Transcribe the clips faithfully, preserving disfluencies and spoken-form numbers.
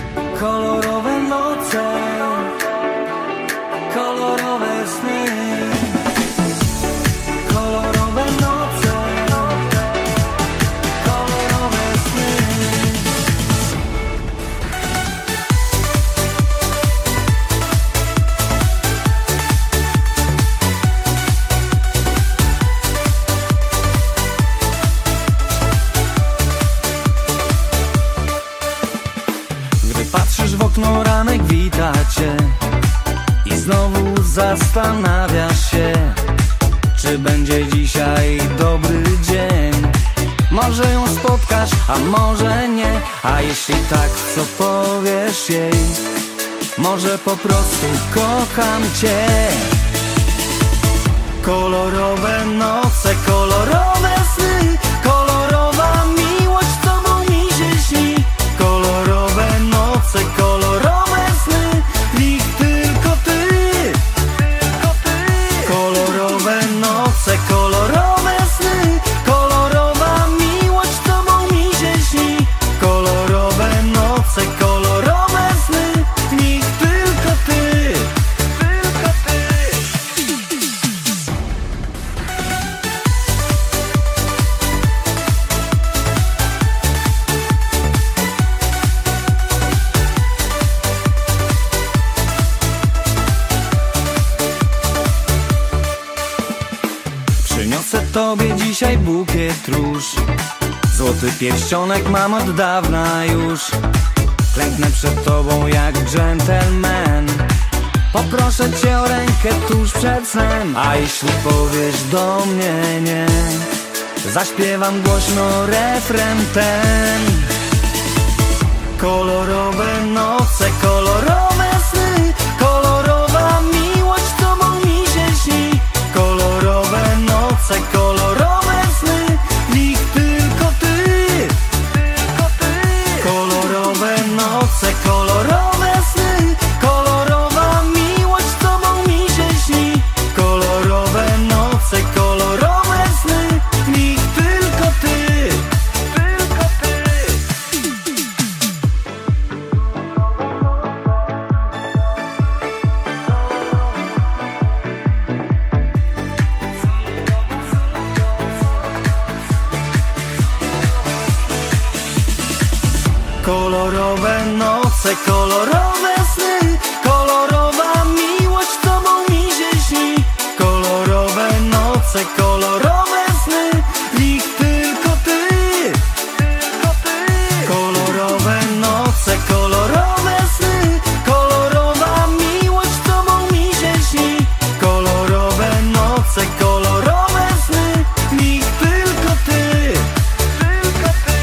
kolorowe noce, kolorowe sny, kolorowe noce, kolorowe sny. Patrzysz w okno, ranek wita cię i znowu zastanawiasz się, czy będzie dzisiaj dobry dzień. Może ją spotkasz, a może nie. A jeśli tak, co powiesz jej? Może po prostu kocham cię. Kolorowe noce, kolorowe sny, kolorowa miłość z tobą mi się śni. Kolorowe noce, kolorowe sny, w nich tylko ty, tylko ty. Kolorowe noce, kolorowe sny, kolorowa miłość z tobą mi się śni. Kolorowe noce, kolorowe sny, w nich tylko ty, tylko ty. Przyniosę tobie dzisiaj bukiet róż. Złoty pierścionek mam od dawna już. Klęknę przed tobą jak dżentelmen. Poproszę cię o rękę tuż przed snem. A jeśli powiesz do mnie nie, zaśpiewam głośno refren ten. Kolorowe noce, kolorowe sny, kolorowa miłość z tobą mi się śni. Kolorowe noce, kolorowe sny, w nich tylko ty, tylko ty. Kolorowe noce, kolorowe sny, kolorowa miłość z tobą mi się śni. Kolorowe noce, kolorowe sny, w nich tylko ty, tylko ty. Kolorowe noce, kolorowe sny, kolorowa miłość z tobą mi się śni. Kolorowe noce, kolorowe sny, w nich tylko ty, tylko ty. Kolorowe noce, kolorowe sny, kolorowa miłość z tobą mi się śni. Kolorowe noce, kolorowe sny, w nich tylko ty, tylko ty.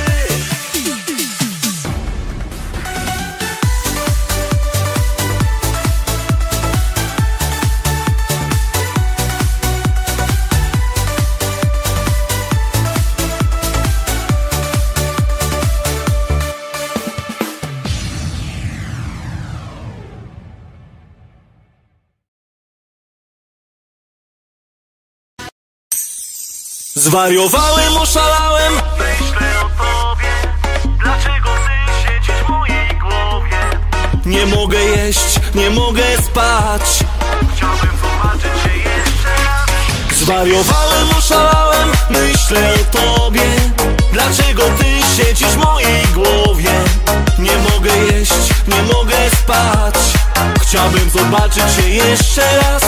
Zwariowałem, oszalałem. Myślę o tobie, dlaczego ty siedzisz w mojej głowie? Nie mogę jeść, nie mogę spać. Chciałbym zobaczyć cię jeszcze raz. Zwariowałem, oszalałem. Myślę o tobie, dlaczego ty siedzisz w mojej głowie? Nie mogę jeść, nie mogę spać. Chciałbym zobaczyć cię jeszcze raz.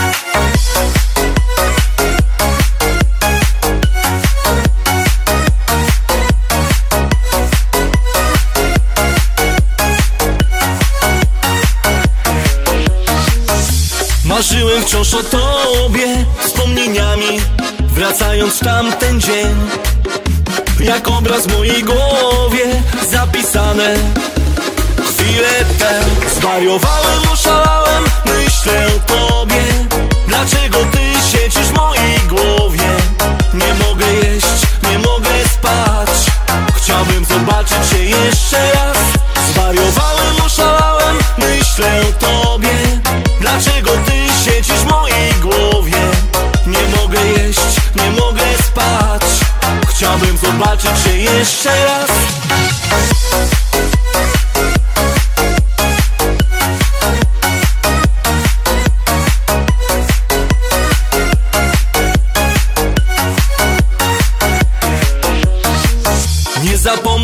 Marzyłem wciąż o tobie, wspomnieniami wracając w tamten dzień. Jak obraz w mojej głowie zapisane chwile te. Zwariowałem, oszalałem, myślę o tobie, dlaczego ty siedzisz w mojej głowie? Nie mogę jeść, nie mogę spać. Chciałbym zobaczyć cię jeszcze raz. Zwariowałem, oszalałem, myślę o tobie, dlaczego ty siedzisz w mojej głowie? Nie mogę jeść, nie mogę spać. Chciałbym zobaczyć cię jeszcze raz.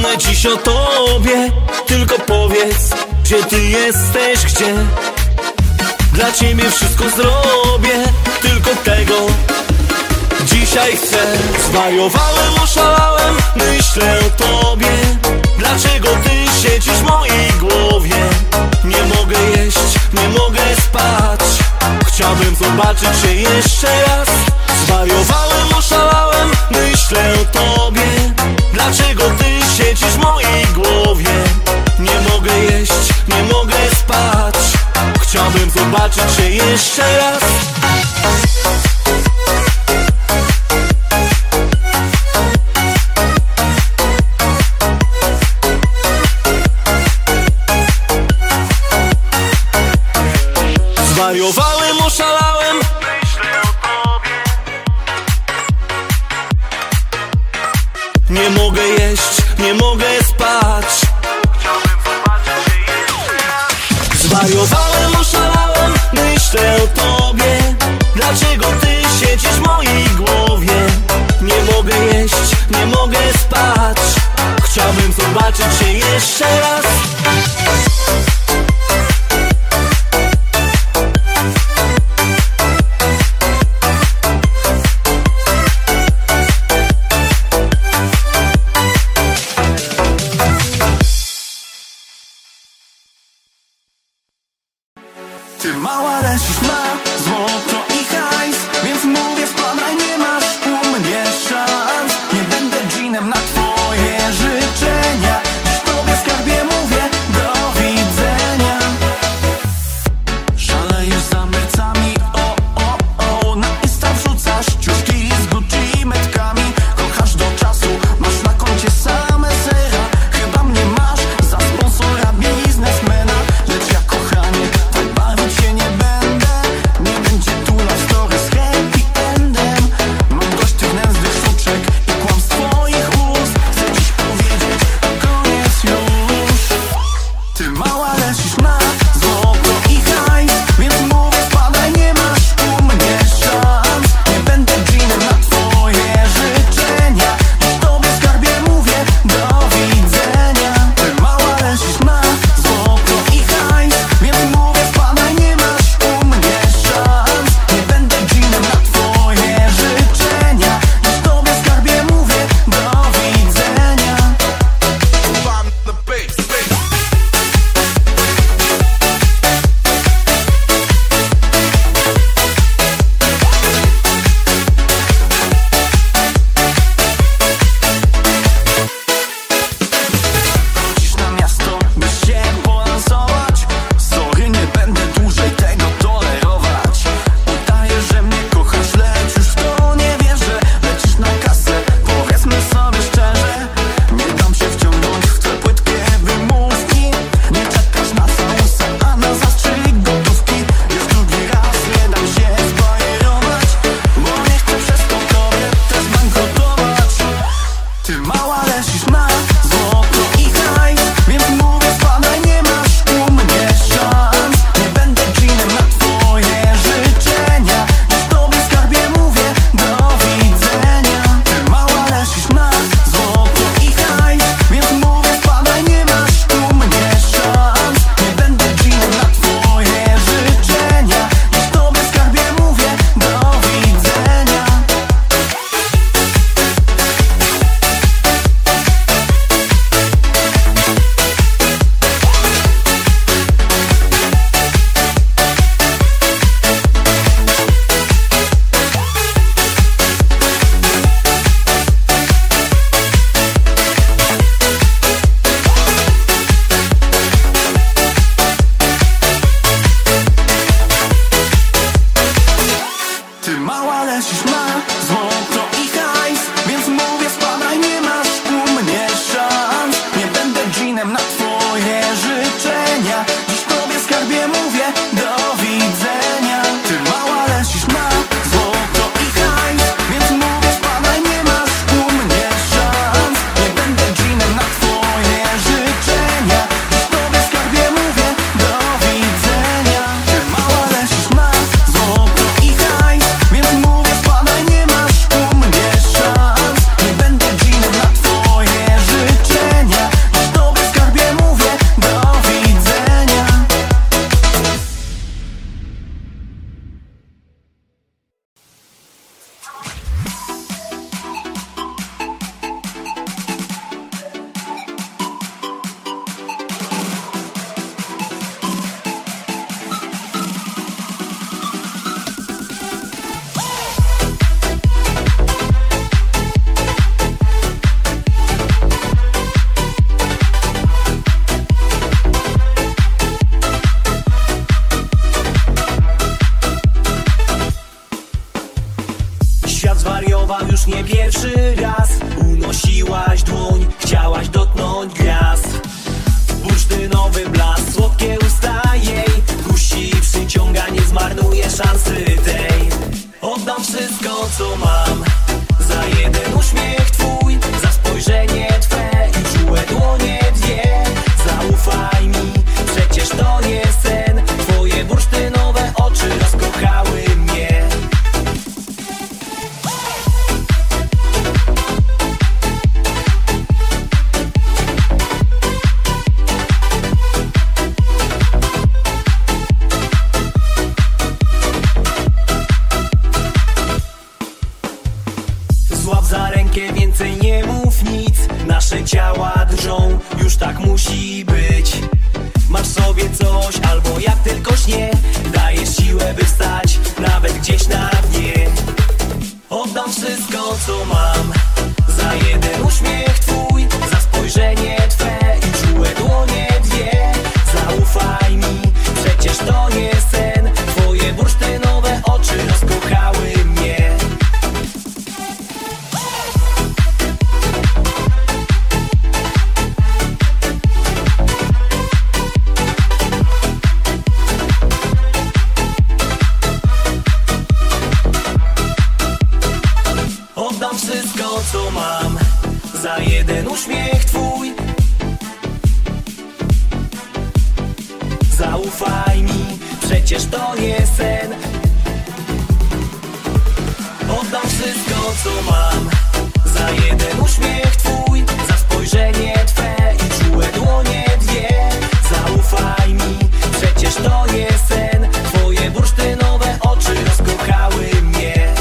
zapomnę dziś o tobie. Tylko powiedz, gdzie ty jesteś, gdzie? Dla ciebie wszystko zrobię, tylko tego dzisiaj chcę. Zwariowałem, oszalałem, myślę o tobie. Dlaczego ty siedzisz w mojej głowie? Nie mogę jeść, nie mogę spać. Chciałbym zobaczyć cię jeszcze raz. Zwariowałem, oszalałem, myślę o tobie. Dlaczego ty siedzisz w mojej głowie? Nie mogę jeść, nie mogę spać. Chciałbym zobaczyć cię jeszcze raz. Zwariowałem, oszalałem, myślę o tobie. nie mogę jeść, nie mogę spać. Chciałbym zobaczyć cię jeszcze raz. Zwariowałem, oszalałem, myślę o tobie. Dlaczego ty siedzisz w mojej głowie? Nie mogę jeść, nie mogę spać. Chciałbym zobaczyć cię jeszcze raz. Ty mała lecisz ma złoto i hajs, więc mówię spadaj, nie masz u mnie szans. Nie będę dżinem na twoje życzenia, dziś tobie skarbie mówię do widzenia. nasze ciała drżą, już tak musi być. Masz sobie coś, albo jak tylko śnie, dajesz siłę by wstać, nawet gdzieś na dnie. Oddam wszystko co mam, za jeden uśmiech twój, za spojrzenie twe i czułe dłonie dwie. Zaufaj mi, przecież to nie sen, twoje bursztynowe oczy rozkochały mnie. Oddam wszystko co mam, za jeden uśmiech twój. Zaufaj mi, przecież to nie sen. Oddam wszystko co mam, za jeden uśmiech twój, za spojrzenie twe i czułe dłonie dwie. Zaufaj mi, przecież to nie sen, twoje bursztynowe oczy rozkochały mnie.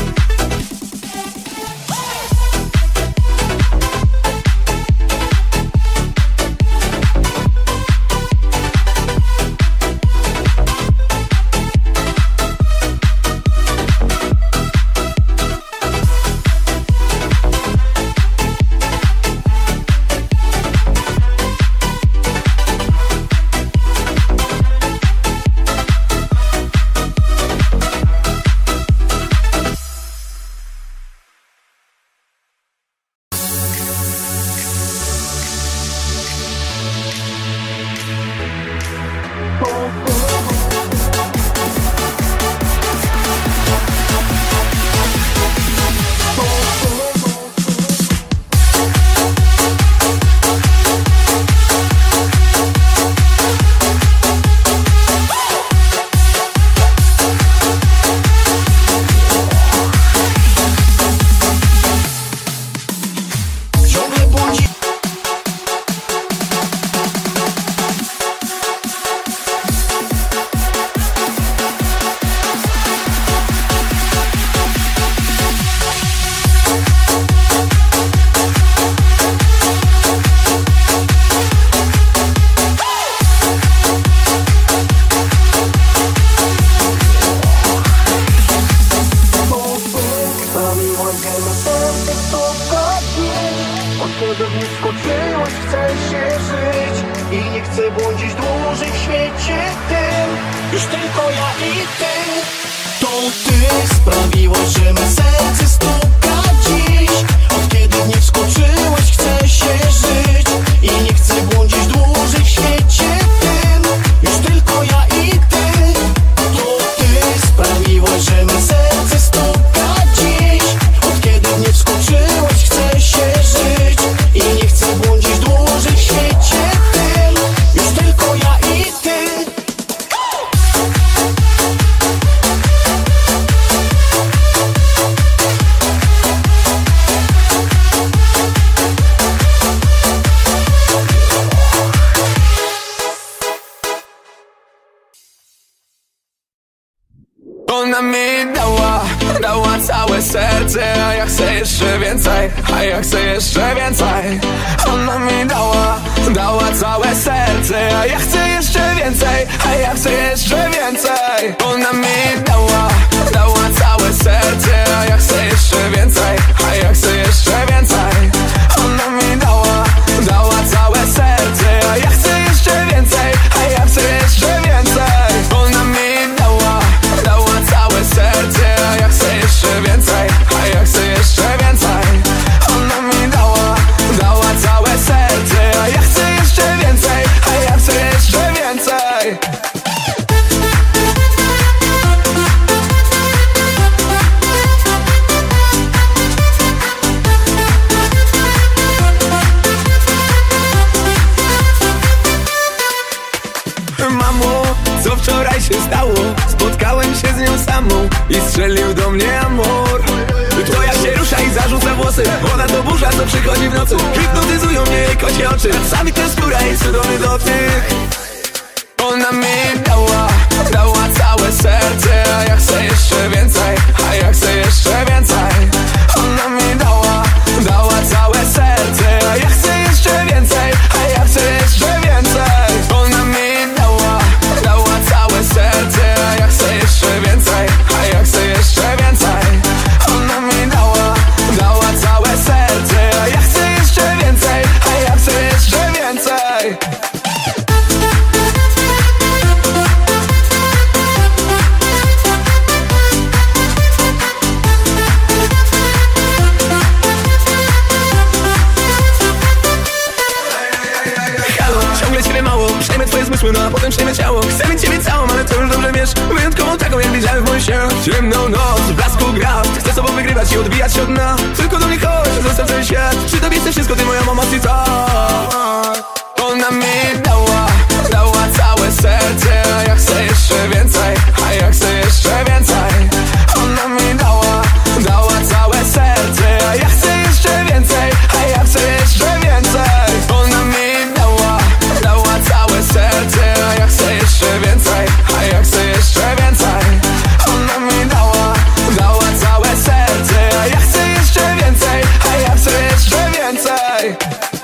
Ona mi dała, dała całe serce, a ja chcę jeszcze więcej, a ja chcę jeszcze więcej. Ona mi dała, dała całe serce, a ja chcę jeszcze więcej, a ja chcę jeszcze więcej. Ona mi dała, dała całe serce, a ja chcę jeszcze więcej, a ja chcę jeszcze więcej. Ona mi dała, dała całe serce, a ja chcę jeszcze więcej, a ja chcę jeszcze więcej. Ona mi dała, dała całe serce, a ja chcę jeszcze więcej, a ja chcę jeszcze więcej. Ona mi dała, dała całe serce, a ja chcę jeszcze więcej, a ja chcę jeszcze więcej. Mamo, co wczoraj się stało? Spotkałem się z nią samą i strzelił do mnie amor. To ja się rusza i zarzuca włosy, ona to burza, co przychodzi w nocy. Hipnotyzują mnie jej kocie oczy, czasami to skóra i cudowny dotyk. Ona mi dała, dała całe serce, a ja chcę jeszcze więcej, a ja chcę jeszcze więcej. Ona mi dała, dała całe serce, a ja chcę jeszcze pomysły, no a potem śniemy ciało. Chcę mieć ciebie całą, ale to już dobrze wiesz. Wyjątkową taką, jak widziałem w moich śniach. Ciemną noc, w blasku gwiazd. Chcę sobą wygrywać i odbijać się od dna. Tylko do mnie chodź, zostaw cały świat. Przy tobie chcę wszystko, ty moja mama, cita. Ona mi dała, dała całe serce. A ja chcę jeszcze więcej, a ja chcę jeszcze więcej. Ona mi dała, dała całe serce. A ja chcę jeszcze więcej, a ja chcę jeszcze więcej. Ona mi dała, dała całe serce. A ja chcę jeszcze więcej, a ja chcę jeszcze więcej. Ona mi dała, dała całe serce. A ja chcę jeszcze więcej, a ja chcę jeszcze więcej.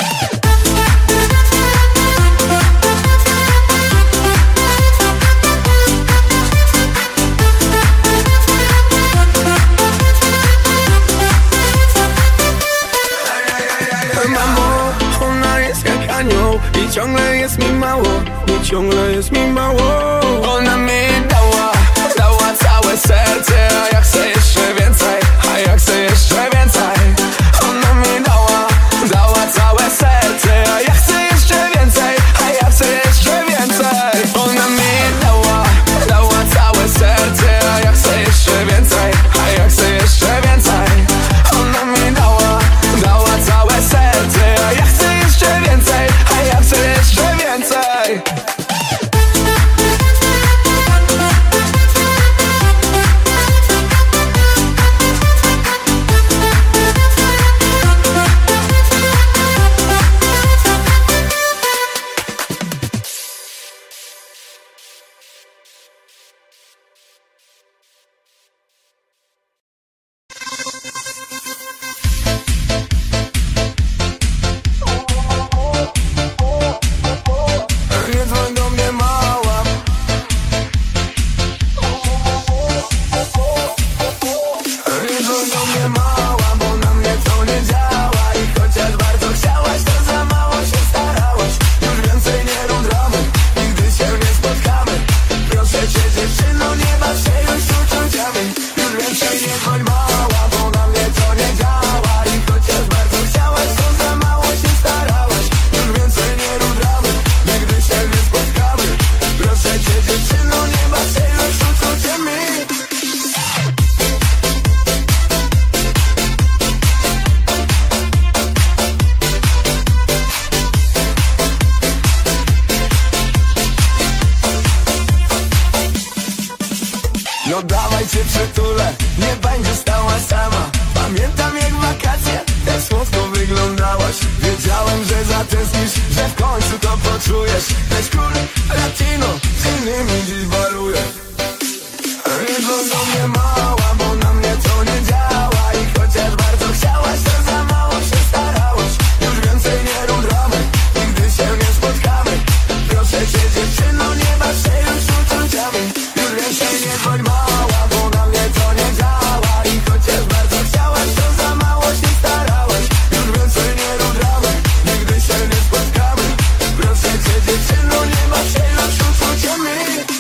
I ciągle jest mi mało, i ciągle jest mi mało. Ona mi dała, dała całe serce. A ja chcę jeszcze więcej, a ja chcę jeszcze więcej. Ona mi dała, dała całe serce. A ja chcę jeszcze więcej, a ja chcę jeszcze więcej. Ona mi dała, dała całe serce. A ja chcę jeszcze więcej, a ja chcę jeszcze więcej. Ona mi dała, dała całe serce. A ja chcę jeszcze więcej, a ja chcę jeszcze więcej. No dawaj cię przytulę, nie będziesz stała sama. Pamiętam jak w wakacje, tak słodko wyglądałaś. Wiedziałem, że zatęsknisz, że w końcu to poczujesz. Lecz król latino z innymi dziś baruje. Nie do mnie mała, bo na mnie to nie działa. I chociaż bardzo chciałaś, to za mało się starałaś. Już więcej nie rób dramy, nigdy się nie spotkamy. Proszę cię dziewczyno, nie baw się już uczuciami. Już więcej nie bądź mała, bo na mnie to nie działa. I chociaż bardzo chciałaś, to za mało się starałaś. Już więcej nie rób dramy, nigdy się nie spotkamy. Proszę cię dziewczyno, nie baw się już uczuciami.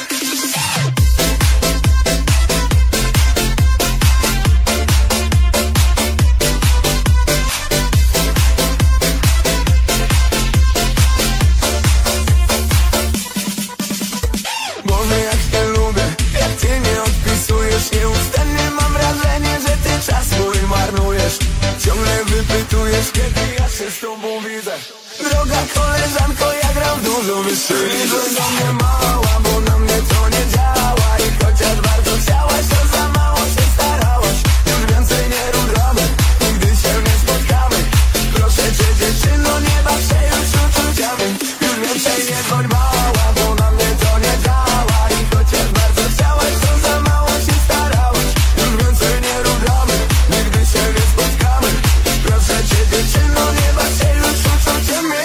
Boże, jak cię lubię, jak ty nie odpisujesz. Nieustannie mam wrażenie, że ty czas mój marnujesz. Ciągle wypytujesz, kiedy ja się z tobą widzę. Droga koleżanko, ja gram dużo wyżej. Nie do mnie mała, bo na mnie to nie działa. I chociaż bardzo chciałaś, to za mało się starałaś. Już więcej nie rób dramy, nigdy się nie spotkamy. Proszę cię dziewczyno, nie baw się już uczuciami. Już więcej nie bądź mała, bo na mnie to nie działa. I chociaż bardzo chciałaś, to za mało się starałaś. Już więcej nie rób dramy, nigdy się nie spotkamy. Proszę cię dziewczyno, nie baw się już uczuciami.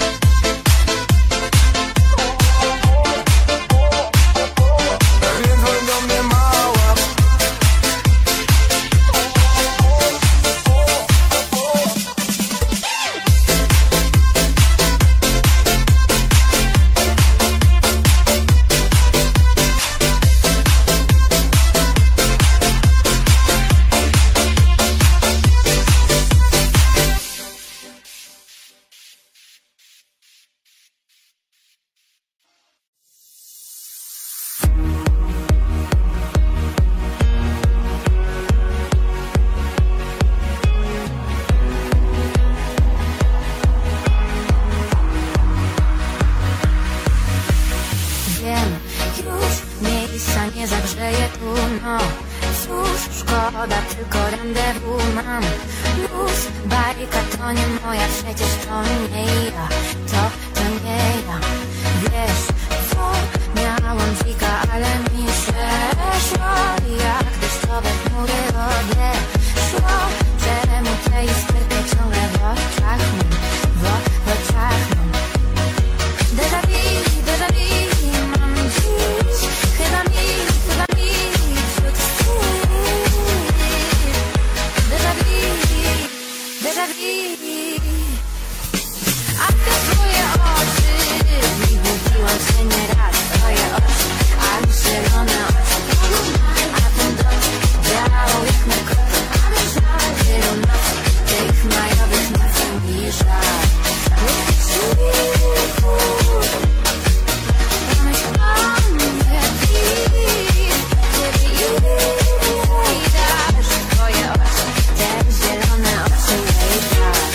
Więc bajka to nie moja, przecież to nie ja. To, to nie ja. Wiesz co, miałam dzika, ale mi przeszło. Jak deszczowe chmury odeszło. Czemu te iskry ciągle w oczach mam, w, w oczach mam. Déjà vu, déjà vu, mam dziś. Chyba mi, chyba mi wśród chwil. Déjà vu, déjà vu. A te twoje oczy, mówiłam się nieraz. Twoje oczy, a zielone oczy. A ten dom działał jak na kot. Wielu nocy, tych majowych nocy mi żal. Pomyślałam, jak dziś, kiedy jej dasz twoje oczy, te zielone oczy jej dasz.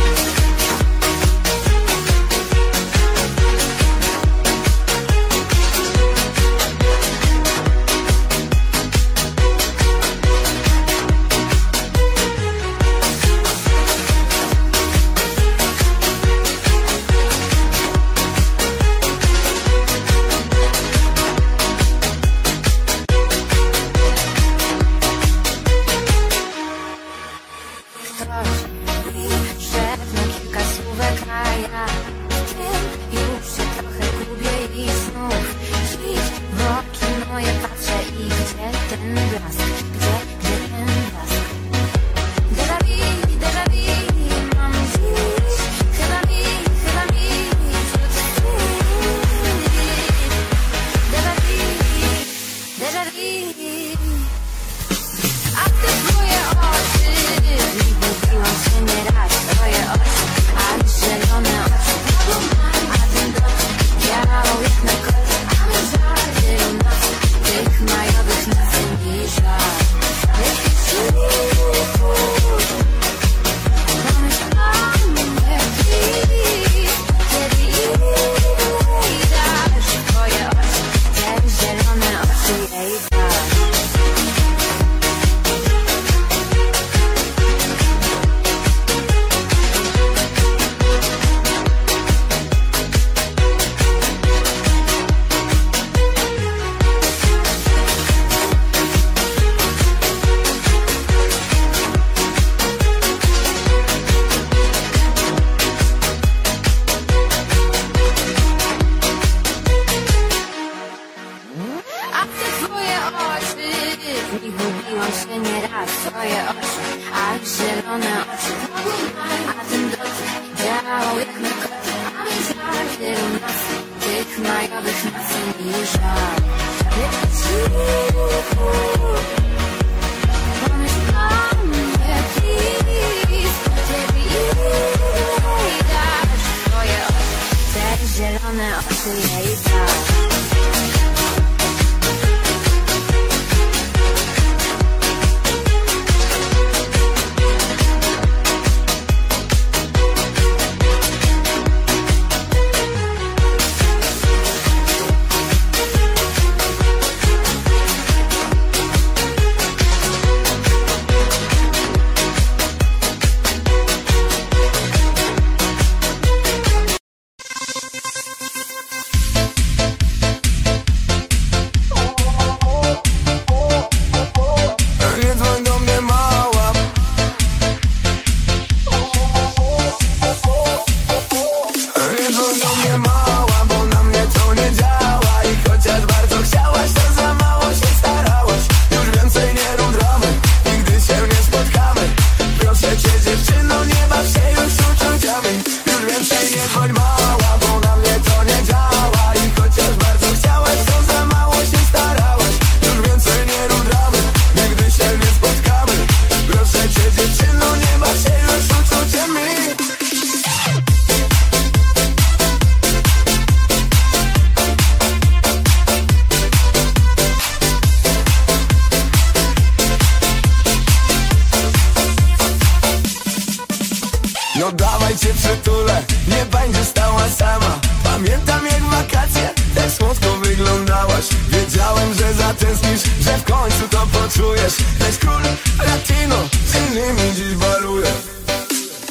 No dawaj cię przytulę, nie będziesz stała sama. Pamiętam jak w wakacje, tak słodko wyglądałaś. Wiedziałem, że zatęsknisz, że w końcu to poczujesz. Lecz król latino z innymi dziś baluje.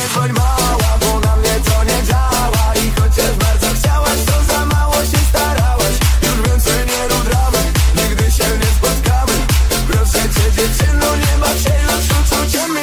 dzwoń mała, bo na mnie to nie działa. I chociaż bardzo chciałaś, to za mało się starałaś. Już więcej nie rób dramy, nigdy się nie spotkamy. Proszę cię dziewczyno, nie baw się już uczuciami.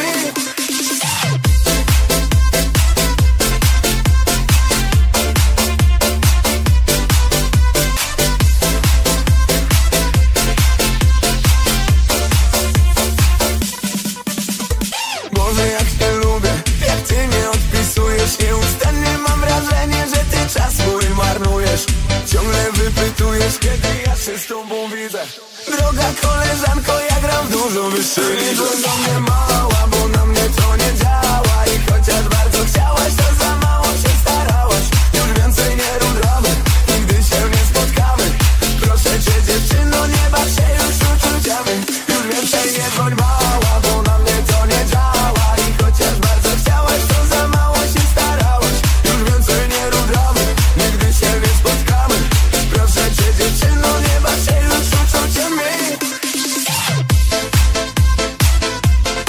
Boże, jak cię lubię, jak ty nie odpisujesz. Nieustannie mam wrażenie, że ty czas mój marnujesz. Ciągle wypytujesz, kiedy ja się z tobą widzę. Droga koleżanko, ja gram dużo wyższy. Nie dzwoń do mnie mała, bo na mnie to nie działa. I chociaż bardzo chciałaś, to za mało się starałaś. Już więcej nie rób dramy, nigdy się nie spotkamy. Proszę cię dziewczyno, nie baw się już uczuciami. Już więcej nie dzwoń mała, bo na mnie to nie działa. I chociaż bardzo chciałaś, to za mało się starałaś. Już więcej nie rób dramy, nigdy się nie spotkamy. Proszę cię dziewczyno, nie baw się już uczuciami.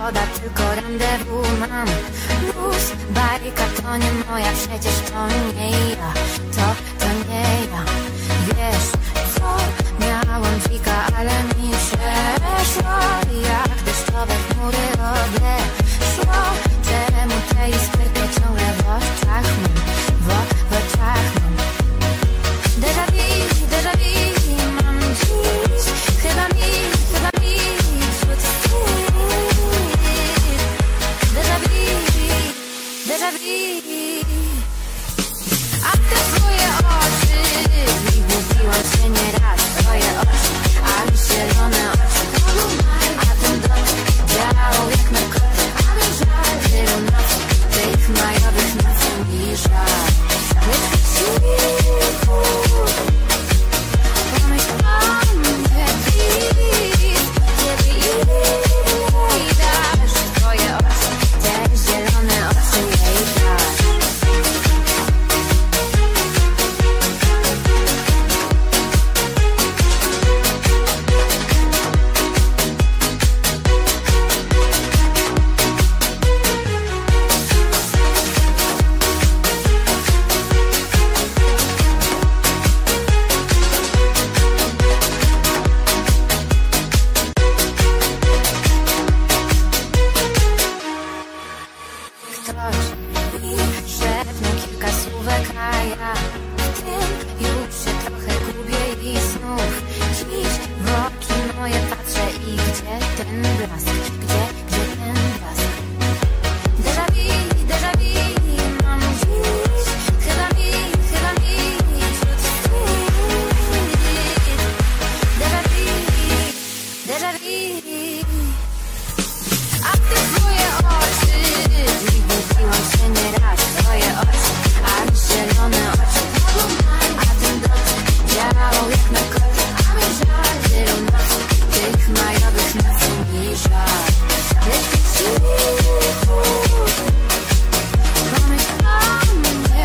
przygoda, tylko rendezvous mam. Luz, bajka to nie moja, przecież to nie ja. To, to nie ja. Wiesz co, miałam dzika, ale mi przeszło. Jak deszczowe chmury odeszło. Czemu te iskry ciągle w oczach mam, w, w oczach mam. Déjà vu, déjà vu, mam dziś. Chyba mi, chyba mi wśród wstyd. Déjà vu, déjà vu. A te twoje oczy, i mówiłam się nieraz. Twoje oczy, a mi zielone oczy. A ten dotyk działał jak narkotyk. A mi żal tylu nocy, tych majowych nocy mi żal. Lecz po cichu pomyślałam, kiedy jej dasz twoje oczy, te zielone oczy jej dasz. Ktoś mi szepnął kilka słówek, a ja w tym już się trochę gubię i znów dziś w oczy moje patrzę i gdzie ten blask, gdzie, gdzie ten blask. Déjà vu, déjà vu, mam dziś, chyba mi, chyba mi wśród wstyd. Déjà vu, déjà vu. A ty twoje oczy, i mówiłam się nieraz. Twoje oczy, a mi zielone oczy. A ten dotyk działał jak narkotyk. A mi żal tylu nocy, tych majowych nocy mi żal. Lecz po cichu pomyślałam,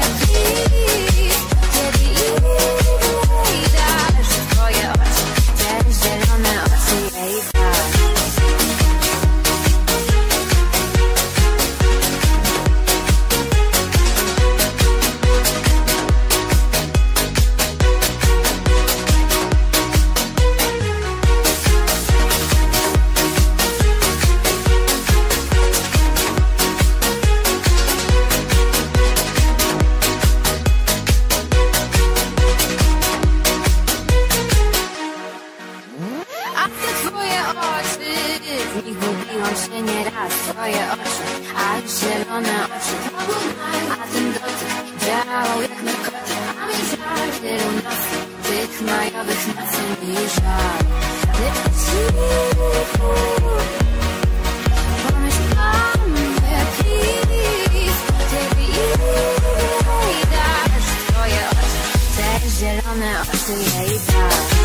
kiedy jej dasz twoje oczy, te zielone oczy jej dasz. A te twoje oczy, w nich gubiłam się nieraz. Twoje oczy, a zielone oczy. A ten dotyk działał jak narkotyk. A mi żal tylu nocy, tych majowych nocy mi żal. Lecz po cichu pomyślałam, please, kiedy jej dasz twoje oczy, te zielone oczy jej dasz.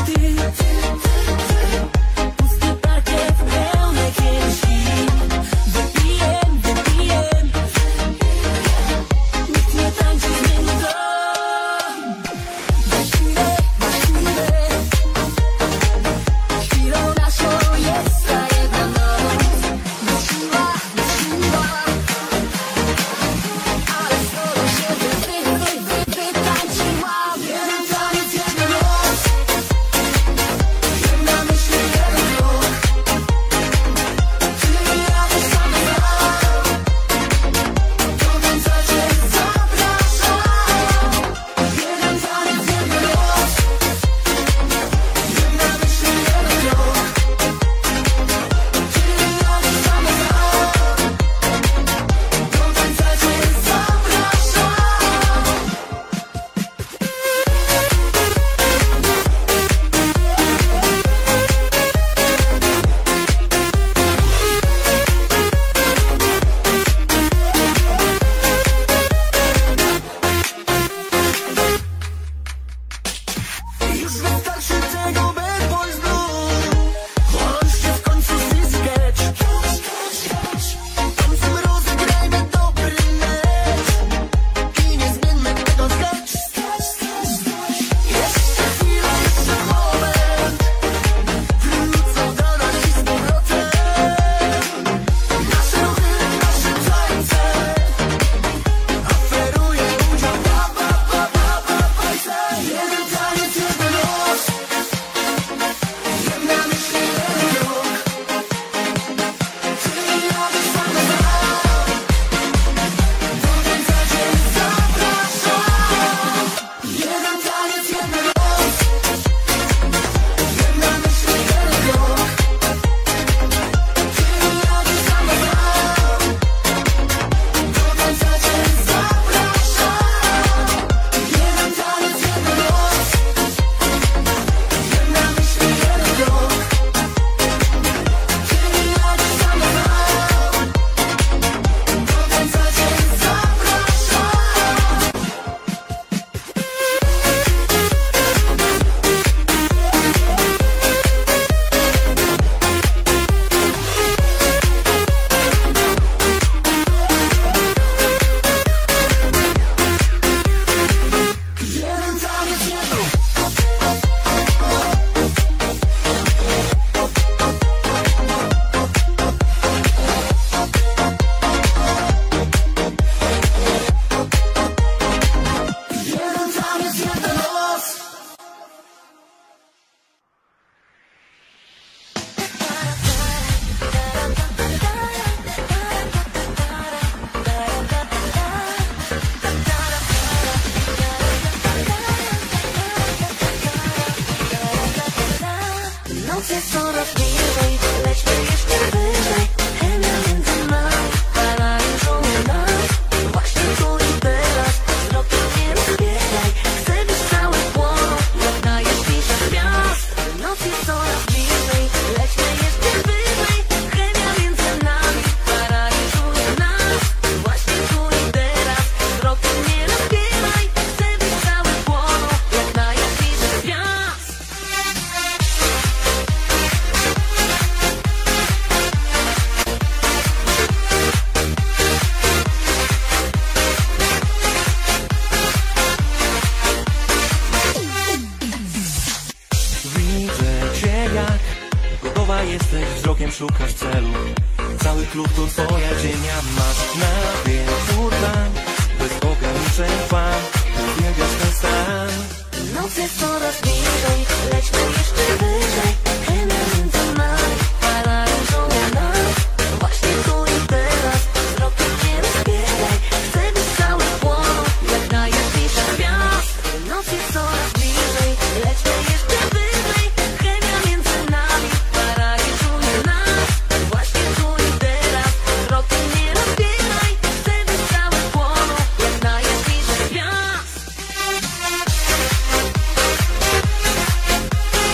wzrokiem szukasz celu. Cały klub to twoja ziemia, masz na wieczór tam, bez ograniczeń fan, uwielbiasz ten stan. Noc jest coraz bliżej, lećmy jeszcze wyżej. Chemia między nami, fala różowa nas. Właśnie tu i teraz, wzrokiem nie rozbiegaj. Chcę być cały płoną, jak najjaśniejsza gwiazd. Noc jest coraz bliżej, lećmy jeszcze wyżej. Chemia między nami, paraliżuje nas. Właśnie tu i teraz, wzrokiem nie rozbiegaj. Chcę być cały płoną, jak najjaśniejsza gwiazd.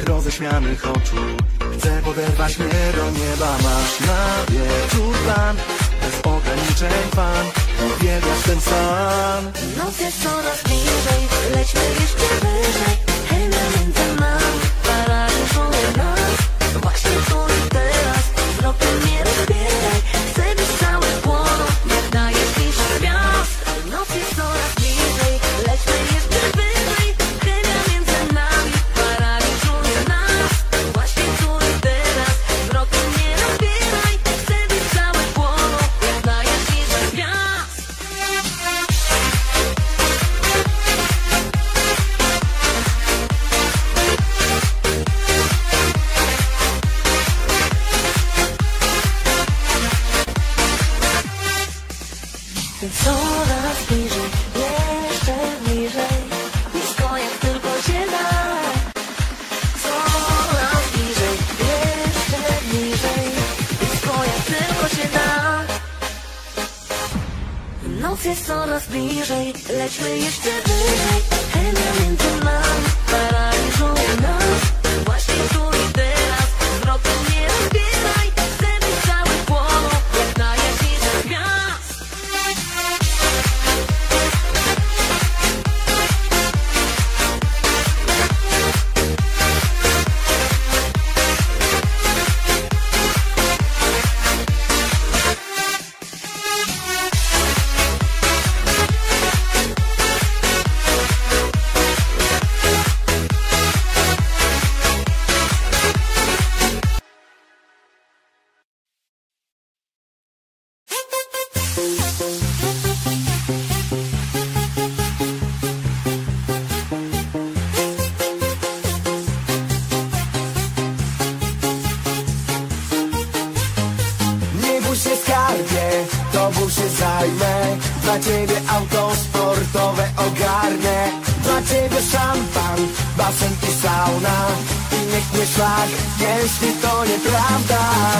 twych roześmianych oczu. Chcę poderwać mnie do nieba. Masz na wieczór plan, bez ograniczeń pan. Uwielbiasz ten stan. Noc jest coraz bliżej, lećmy jeszcze wyżej. Hej, między nami, paraliżuje nas. Właśnie tu i teraz, wzrokiem nie rozbieraj. Chcę być cały płoną, jak dajesz bliżej gwiazd. Noc jest coraz bliżej, lećmy jeszcze wyżej. Hej, między nami, paraliżuje nas. Właśnie tu i teraz, wzrokiem nie rozbieraj. Chcę być cały płoną, jak dajesz bliżej gwiazd. Coraz bliżej, jeszcze bliżej, blisko jak tylko się da. Coraz bliżej, jeszcze bliżej, blisko jak tylko się da. Noc jest coraz bliżej, lećmy jeszcze wyżej. Hej, między nami, paraliżuje nas. Właśnie tu i teraz, wzrokiem nie rozbieraj. Chcę być cały płoną, jak dajesz bliżej gwiazd. Nie bój się skarbie, tobą się zajmę. Dla ciebie auto sportowe ogarnę. Dla ciebie szampan, basen i sauna. I niech mnie szlak, jeśli to nieprawda.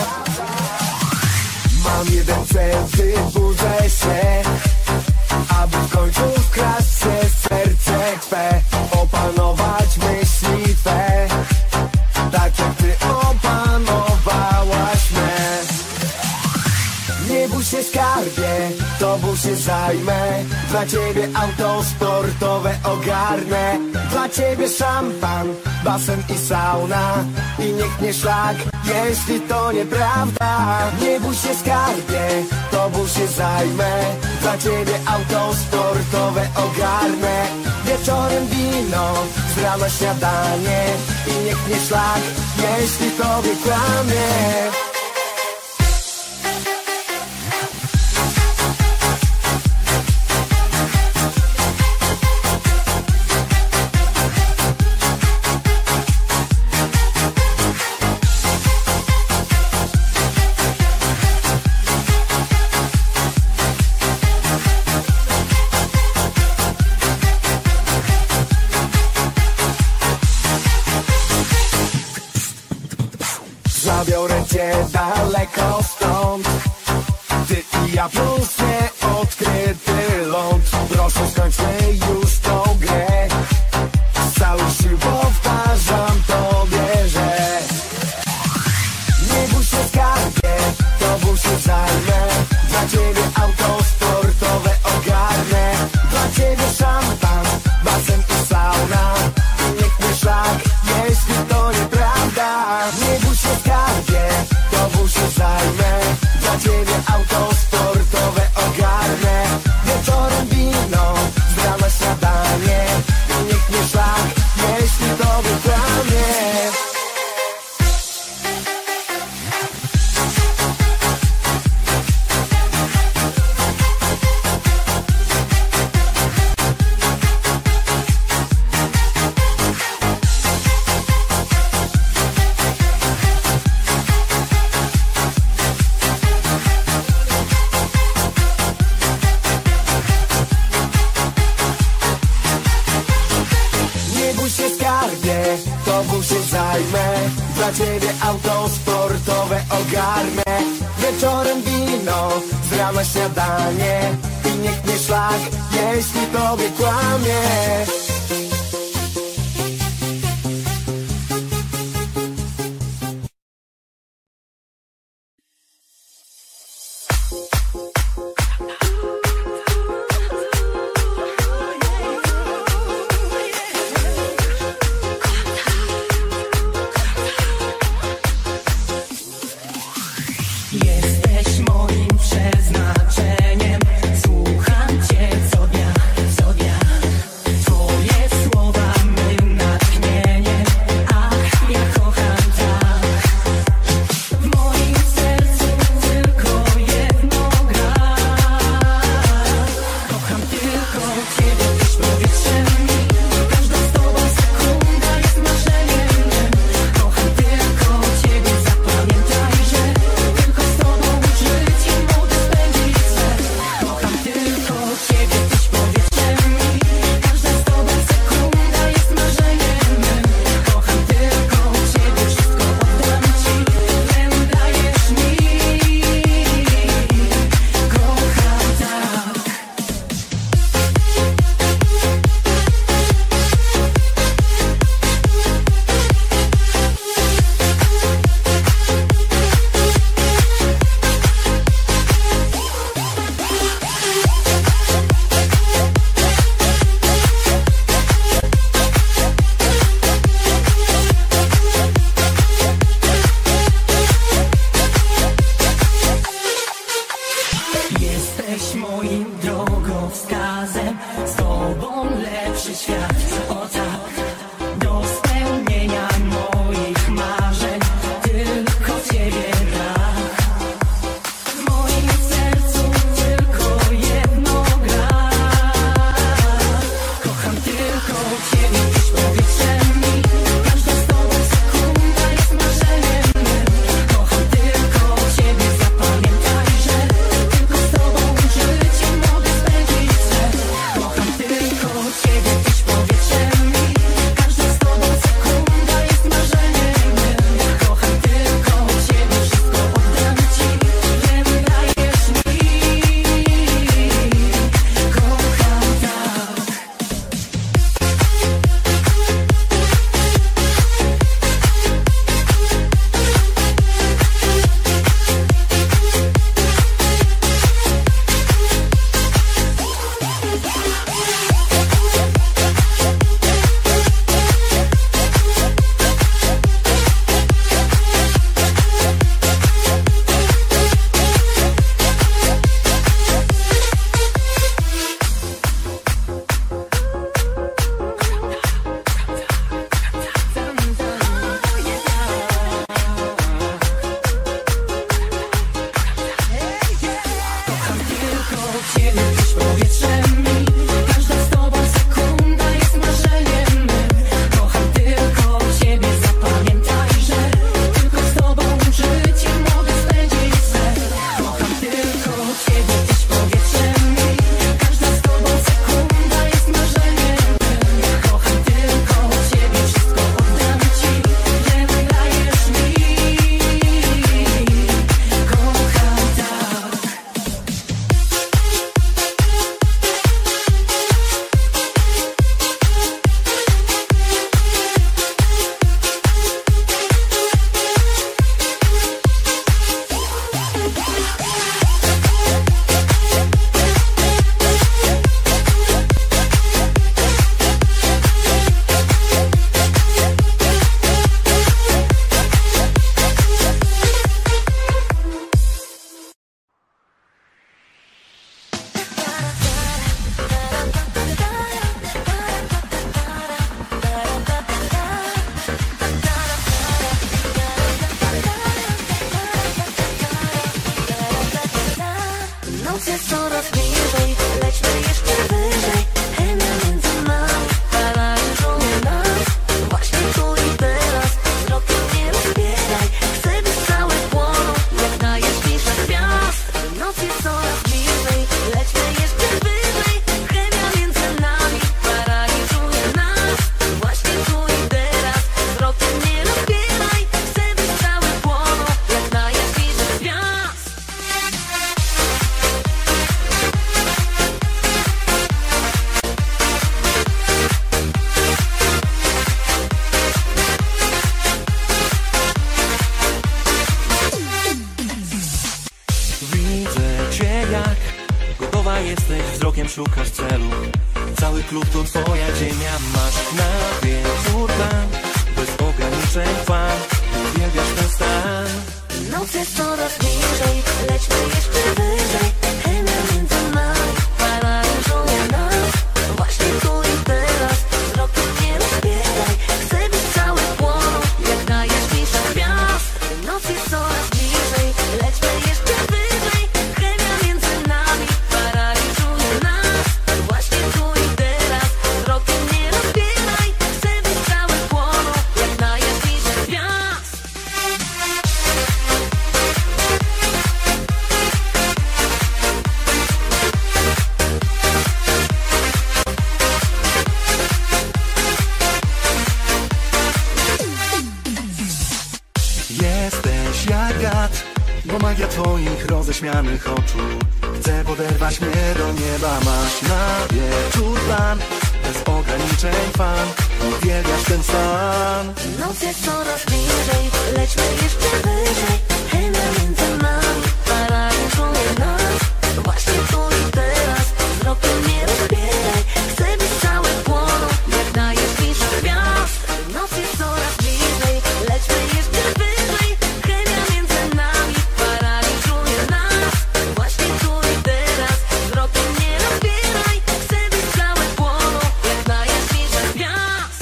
Mam jeden cel, wybudzę się, aby w końcu wkraść się w serce twe. Opanować myśli twe, tak jak ty opanowałaś mnie. Nie bój się skarbie, tobą się zajmę. Dla ciebie auto sportowe ogarnę. Dla ciebie szampan, basen i sauna. I niech mnie szlak, jeśli to nieprawda. Nie bój się skarbie, tobą się zajmę. Dla ciebie auto sportowe ogarnę. Wieczorem wino, z rana śniadanie. I niech mnie szlak, jeśli tobie kłamie. Zabiorę cię daleko stąd. Ty i ja plus nieodkryty ląd. Proszę, skończmy już tą grę. Z całych sił powtarzam tobie, że nie bój się skarbie, tobą się zajmę. Dla ciebie auto sportowe ogarnę. Dla ciebie szampan, basen i sauna. I niech mnie szlak, jeśli to nieprawda. Nie bój się skarbie, tobą się zajmę. Dla ciebie auto sportowe ogarnę. Wieczorem wino, z rana śniadanie. I niech mnie szlak, jeśli tobie kłamie. Tobą się zajmę, dla ciebie auto sportowe ogarnę. Wieczorem wino, z rana śniadanie. I niech mnie szlak, jeśli tobie kłamie. jest coraz bliżej, lećmy jeszcze wyżej. Chemia między nami paraliżuje nas. Właśnie tu i teraz, wzrokiem nie rozbieraj. Chcę być cały płoną, jak najjaśniejsza gwiazd. Noc jest coraz bliżej, lećmy jeszcze wyżej. Chemia między nami paraliżuje nas. Właśnie tu i teraz, wzrokiem nie rozbieraj. Chcę być cały płoną, jak najjaśniejsza gwiazd. Widzę cię jak gotowa jesteś, wzrokiem szukasz celu. Cały klub to twoja ziemia, masz na wieczór plan. Bez ograniczeń fan, uwielbiasz ten stan. Noc jest coraz bliżej, lećmy jeszcze wyżej. Chemia między nami paraliżuje nas. Właśnie tu i teraz, wzrokiem nie rozbieraj. Chcę być cały płoną, jak najjaśniejsza gwiazd. Noc jest coraz bliżej, lećmy jeszcze wyżej. Chemia między nami paraliżuje nas. Właśnie tu i teraz, wzrokiem nie rozbieraj. Chcę być cały płoną, jak najjaśniejsza gwiazd. Jesteś jak gad, bo magia twoich roześmianych oczu chce poderwać mnie do nieba. Masz na wieczór plan, bez ograniczeń fan, uwielbiasz ten stan. Noc jest coraz bliżej, lećmy jeszcze wyżej. Chemia między nami paraliżuje nas. Właśnie tu i teraz, wzrokiem nie rozbieraj. Chcę być cały płoną, jak najjaśniejsza gwiazd. Noc jest coraz bliżej, lećmy jeszcze wyżej. Chemia między nami paraliżuje nas. Właśnie tu i teraz, wzrokiem nie rozbieraj. Chcę być cały płoną, jak najjaśniejsza gwiazd.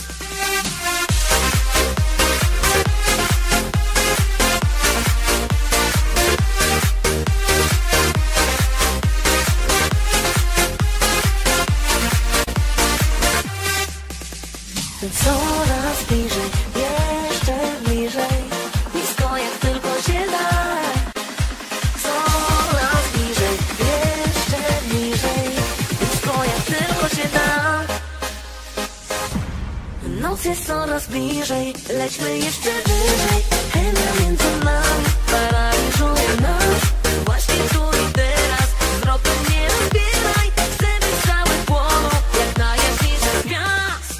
Coraz bliżej, jeszcze bliżej, blisko jak tylko się da. Coraz bliżej, jeszcze bliżej, blisko jak tylko się da. Noc jest coraz bliżej, lećmy jeszcze wyżej. Chemia między nami paraliżuje nas. Właśnie tu i teraz, wzrokiem nie rozbieraj. Chcę być cały płoną, jak najjaśniejsza gwiazd.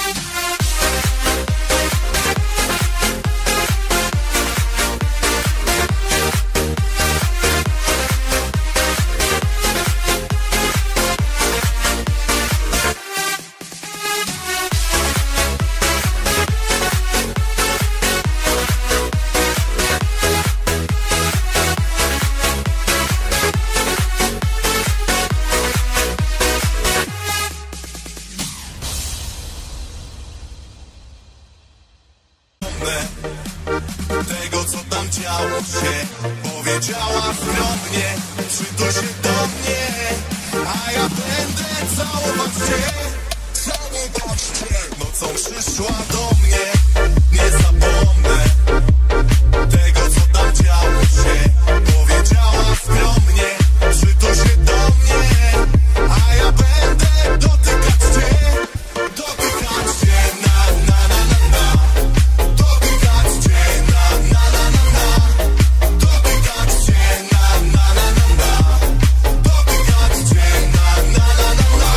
Tego, co tam działo się, powiedziała skromnie, przytul się do mnie, a ja będę całować cię, całować cię. Nocą przyszła do mnie, nie zapomnę tego, co tam działo się, powiedziała skromnie, przytul się do mnie, a ja będę dotykać cię, dotykać cię, na na na na na. Dotykać cię, na na na na na. Dotykać cię, na na na na na. Dotykać cię, na na na na na.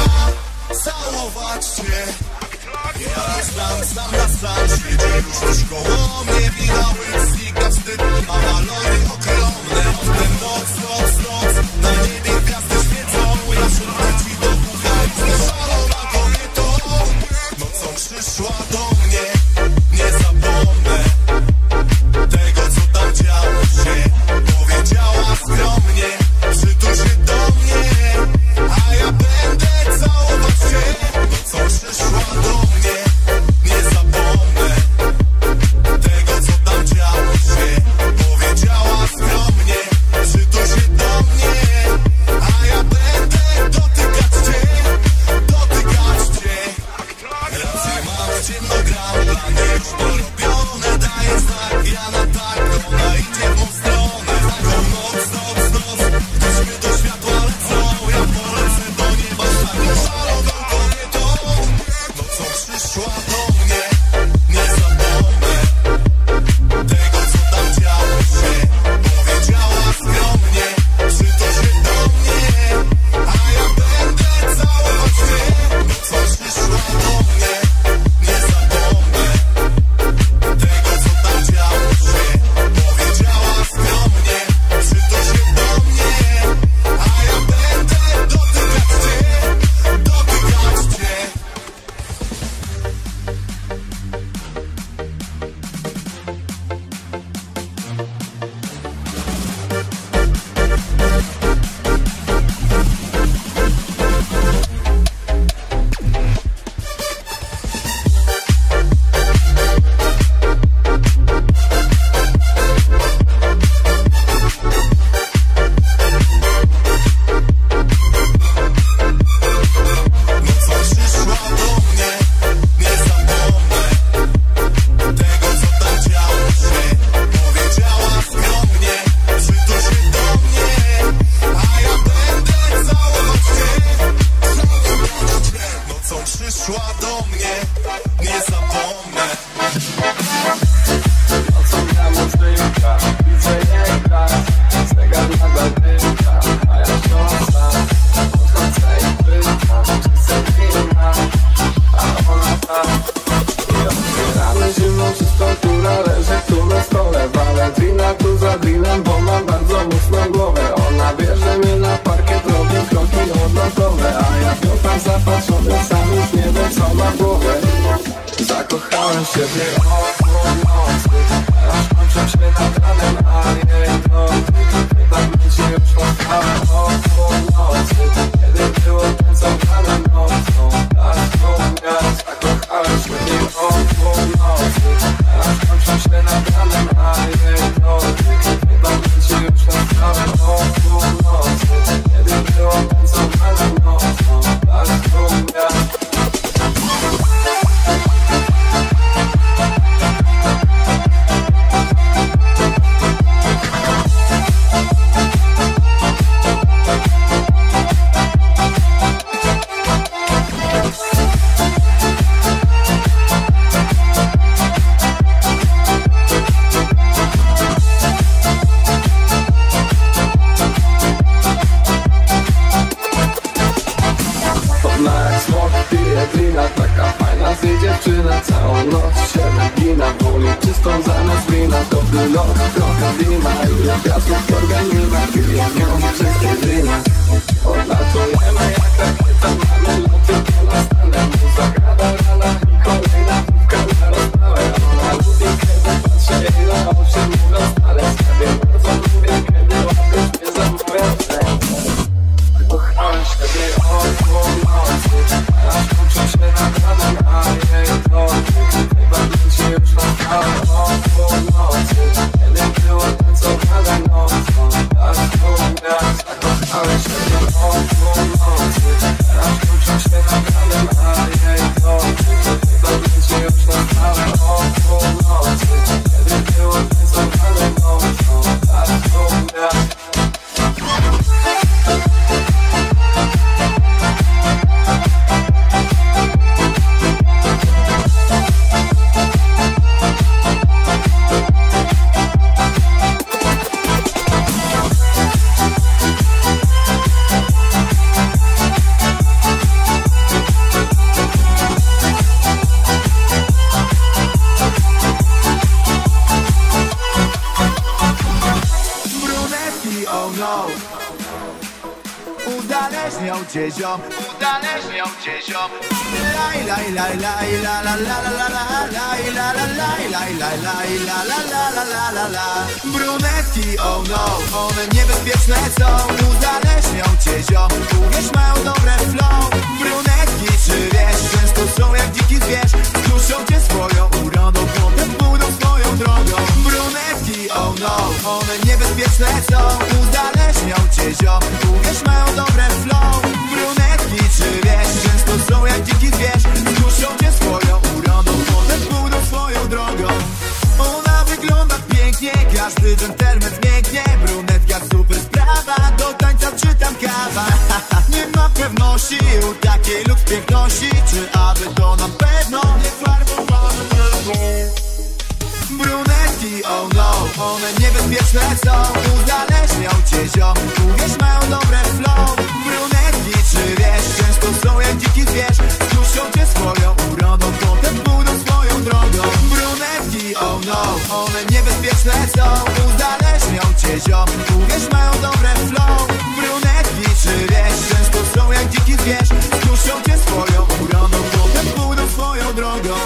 Całować cię. Ja znam sam na sam, siedzi już tuż koło mnie. każdy lot, trochę dima i piasków w organizmach, pieniądze wszystkie drynia. Odlatujemy jak rakieta, mamy loty nienastanne. Muza gada rana i kolejna wówka na rozpałę. Ona lubi, kiedy patrzę jej na oczy, mówiąc ale sobie bardzo lubię, kiedy łapiesz mnie za moją rękę. Kochałem siebie od północy, aż uczę się na ranem, a jej nocy. Chyba nic się już nastało od północy, kiedy było tańcowane nocą. Tak lubię, zakochałem siebie od północy, aż uczę się na ranem, a jej nocy. Chyba nic się już nastało od północy, kiedy było tańcowane nocą. Tak lubię. Udależniał cię ziom, udależniał cię ziom. Laj, laj, laj, laj, la, la, la, la, la, la, laj, la, la, laj, laj, laj, laj, la, la, la, la, la, la, la. Brunetki, oh no, one niebezpieczne są. Udależniał cię ziom, uwierz, mają dobre flow. Brunetki, czy wiesz, często są jak dziki zwierz. Zduszą cię swoją urodą, potem pójdą swoją drogą. Brunetki, oh no, one niebezpieczne są. Udależniał cię ziom, uwierz, mają dobre flow. Brunetki, czy wiesz, często są jak dziki zwierz. Zduszą cię swoją urodą, potem pójdą swoją drogą. Ona wygląda pięknie, każdy dżentelmen zmięknie. Brunetka super sprawa, do tańca czy tam kawa. Nie ma pewności u takiej lub piękności, czy aby to na pewno nie farbowane drogą. Brunetki, oh no, one niebezpieczne są. Uzależniał cię ziom, uwierz, mają dobre flow. Brunetki, czy wiesz, często są jak dziki zwierz. Zduszą cię swoją urodą, potem pójdą swoją drogą. Brunetki, oh no, one niebezpieczne są. Uzależniał cię ziom, uwierz, mają dobre flow. Brunetki, czy wiesz, często są jak dziki zwierz. Zduszą cię swoją urodą, potem pójdą swoją drogą.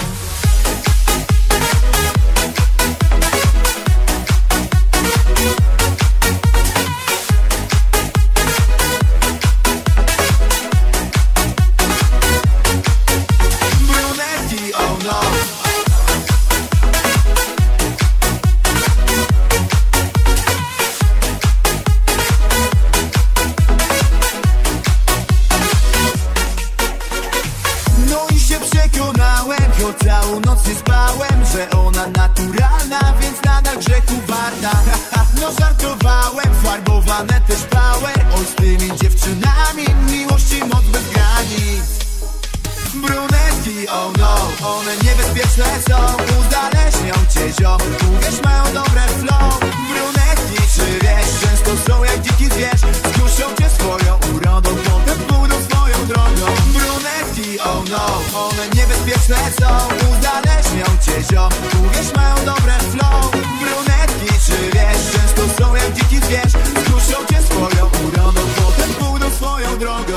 Całą noc nie spałem, że ona naturalna, więc nadal grzechu warta. No żartowałem, farbowane też power. Oj, z tymi dziewczynami miłości moc bez granic. Brunetki, oh no, one niebezpieczne są. Uzależniał cię ziom, uwierz, mają dobre flow. Brunetki, czy wiesz, często są jak dziki zwierz. Zduszą cię swoją urodą, potem pójdą swoją drogą. Brunetki, oh no, one niebezpieczne są. Uzależniał cię ziom, uwierz, mają dobre flow. Brunetki, czy wiesz, często są jak dziki zwierz. Zduszą cię swoją urodą, potem pójdą swoją drogą.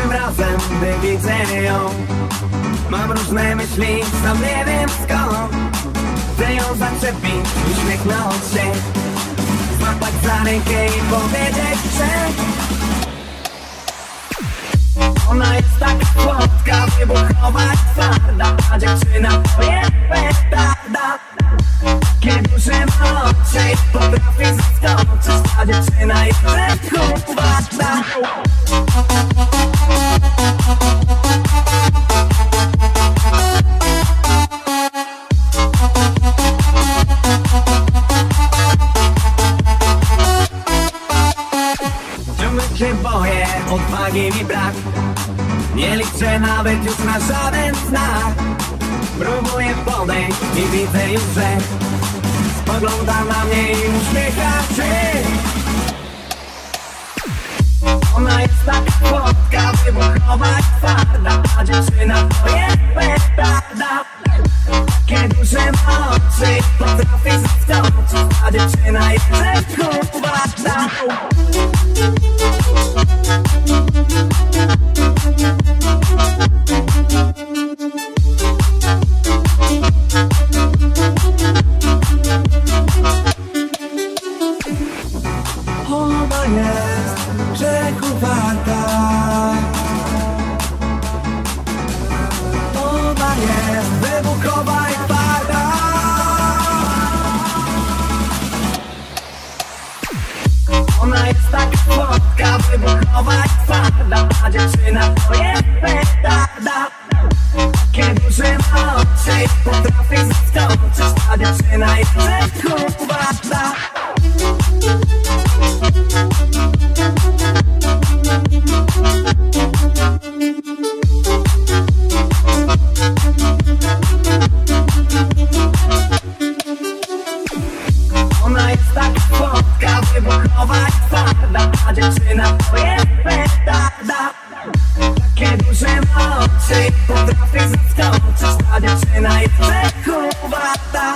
tym razem, gdy widzę ją. Mam różne myśli, sam nie wiem skąd. Chcę ją zaczepić, uśmiechnąć się, złapać za rękę i powiedzieć, że ona jest taka słodka, wybuchowa i twarda, a dziewczyna to jest petarda. Kiedy używa oczy, potrafi zaskoczyć, a dziewczyna jest warta. Ciągle się boję, odwagi mi brak. Nie liczę nawet już na żaden znak. Próbuję podejść i widzę już, że spogląda na mnie i uśmiecha się. Ona jest taka słodka, wybuchowa i twarda, a dziewczyna to jest petarda. Kiedy używa oczy, potrafi zaskoczyć, a dziewczyna jest warta. Ona jest grzechu warta. Ona jest wybuchowa i twarda. Ona jest taka słodka, wybuchowa i twarda, a dziewczyna to jest petarda. Kiedy używa oczy, potrafi zaskoczyć, a dziewczyna jest grzechu warta. Ona jest taka słodka, wybuchowa i twarda, a dziewczyna to jest petarda. Kiedy używa oczy, potrafi zaskoczyć, a dziewczyna jest grzechu warta.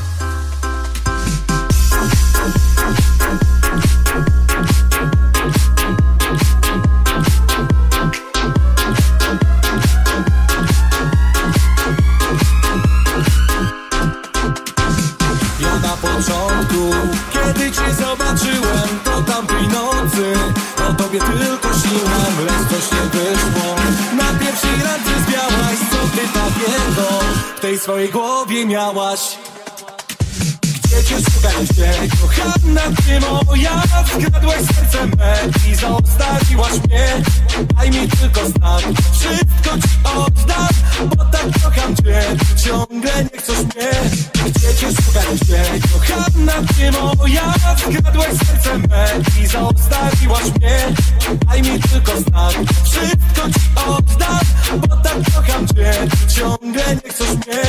początku, kiedy cię zobaczyłem, to tamtej nocy o tobie tylko śniłem, lecz coś nie wyszło. Na pierwszej randce zwiałaś, co ty takiego w tej swojej głowie miałaś. Gdzie cię szukać, gdzie kochana ty moja, skradłaś serce me i zostawiłaś mnie. Daj mi tylko znak, wszystko ci oddam, bo tak kocham cię, ty ciągle nie chcesz mnie. Gdzie cię szukać, gdzie kochana ty moja, skradłaś serce me i zostawiłaś mnie. Daj mi tylko znak, wszystko ci oddam, bo tak kocham cię, ty ciągle nie chcesz mnie.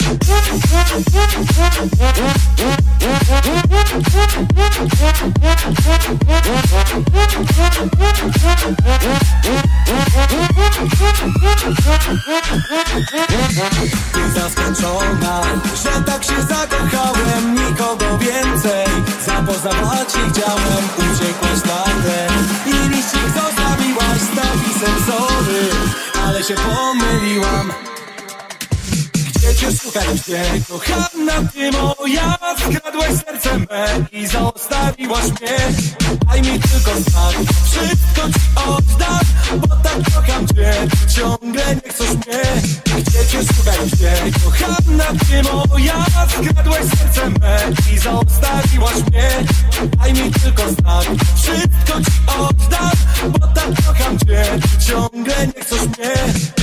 Ty zaskoczona, że tak się zakochałem, nikogo więcej zapoznawać nie chciałem. Uciekłaś nagle i liścik zostawiłaś z napisem sorry, ale się pomyliłam. Gdzie cię szukać, gdzie kochana ty moja, skradłaś serce me i zostawiłaś mnie. Daj mi tylko znak, wszystko ci oddam, bo tak kocham cię, ty ciągle nie chcesz mnie. Gdzie cię szukać, gdzie kochana ty moja, skradłaś serce me i zostawiłaś mnie. Daj mi tylko znak, wszystko ci oddam, bo tak kocham cię, ty ciągle nie chcesz mnie.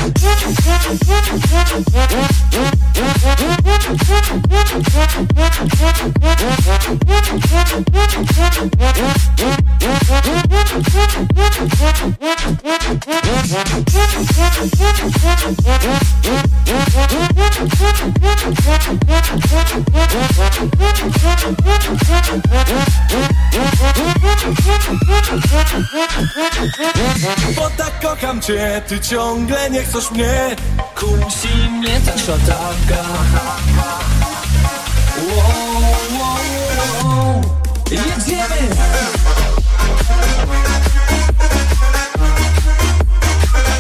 Bo tak kocham cię, ty ciągle nie chcesz mnie. Kusi mnie ta szataka. Wow, wow, wow. Jedziemy!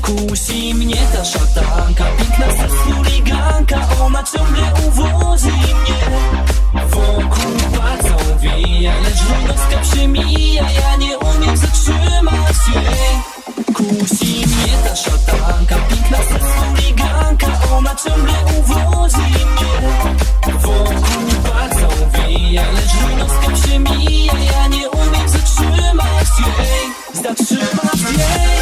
Kusi mnie ta szatanka, piękna huliganka, ona ciągle uwozi mnie. Wokół palca wija, lecz wąska przemija, ja nie umiem zatrzymać jej. Kusi mnie ta szatanka, piękna huliganka, ona ciągle uwozi mnie. Wokół palca wija, lecz wąska przemija, ja nie umiem zatrzymać jej. Zatrzymać jej.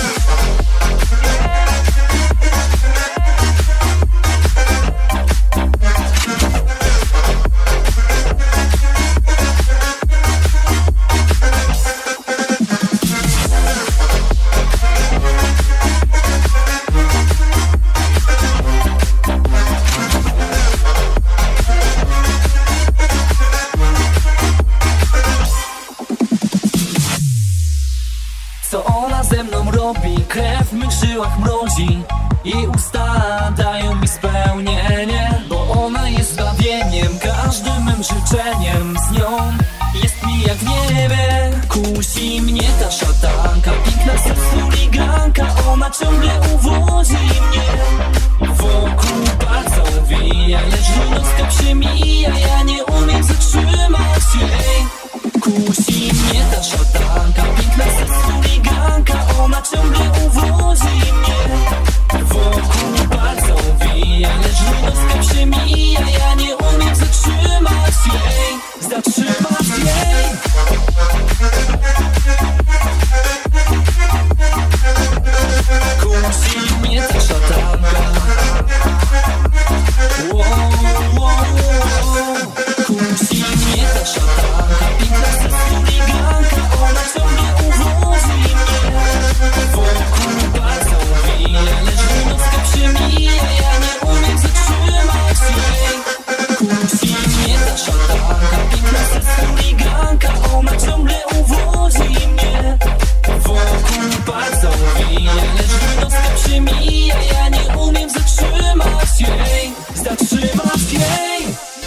Co ona ze mną robi? Krew w mych żyłach mrozi. Jej usta dają mi spełnienie, bo ona jest zbawieniem, każdym mym życzeniem. Z nią jest mi jak w niebie. Kusi mnie ta szatanka, piękna huliganka, ona ciągle uwozi mnie. Wokół palca wija, lecz wąska przemija, ja nie umiem zatrzymać jej. Kusi mnie ta szatanka, piękna huliganka, ona ciągle uwozi mnie. Wokół palca wija, lecz wąska przemija, ja nie umiem zatrzymać jej. Zatrzymać jej. Kusi mnie ta szatanka. Wow, wow, wow. Kusi mnie ta szatanka, piękna huliganka, ona ciągle uwozi mnie. Wokół palca wija, lecz wąska przemija, ja nie umiem zatrzymać jej. Kusi mnie ta szatanka, piękna huliganka, ona ciągle uwozi mnie. Wokół palca wija, lecz wąska przemija, ja nie umiem zatrzymać jej. Zatrzymać jej.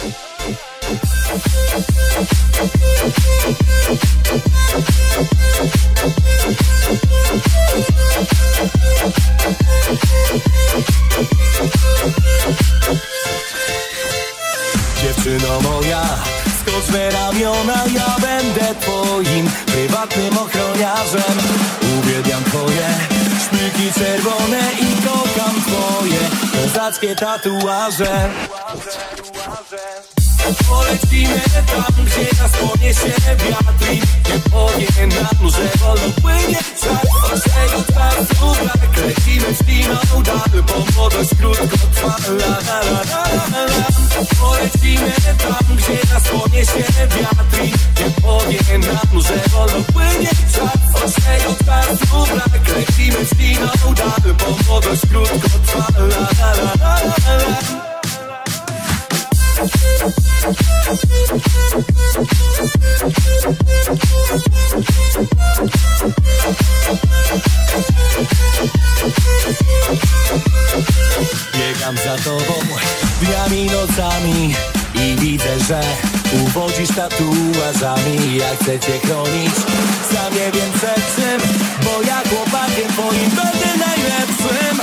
Dziewczyno moja, skocz we ramiona, ja będę twoim prywatnym ochroniarzem. Uwielbiam twoje szpilki czerwone i kocham twoje kozackie tatuaże. Polecimy tam, gdzie nas poniesie wiatr i nie powie nam, że wolno płynie czas. Waszego czasu brak, lecimy z kiną dal, bo młodość krótko trwa. La, la, la, la, la, la. Polecimy tam, gdzie nas poniesie wiatr i nie powie nam, że wolno płynie czas. Waszego czasu brak, lecimy z kiną dal, bo młodość krótko trwa. La, la, la, la, la, la. Biegam za tobą dniami, nocami i widzę, że uwodzisz tatuażami. Ja chcę cię chronić, sam nie wiem przed czym, bo ja chłopakiem twoim będę najlepszym.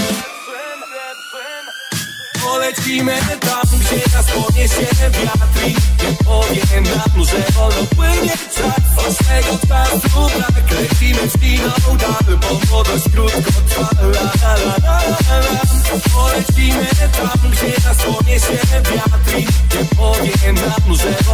Polecimy tam, gdzie nas poniesie wiatr i nie powie nam, że wolno płynie czas. Waszego czasu brak, lecimy w kiną dal, bo młodość krótko trwa. La, la, la, la, la. Polecimy tam, gdzie nas poniesie wiatr i nie powie nam, że